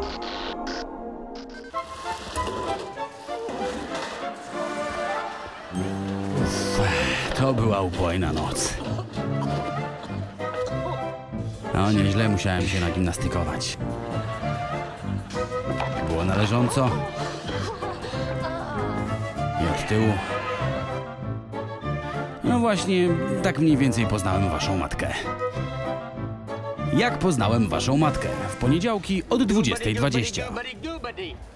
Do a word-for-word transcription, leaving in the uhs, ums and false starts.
Uff, to była ubojna noc. No, nieźle musiałem się nagimnastykować. Było należąco. I od tyłu. No właśnie, tak mniej więcej poznałem waszą matkę. Jak poznałem waszą matkę? W poniedziałki od dwudziestej dwadzieścia.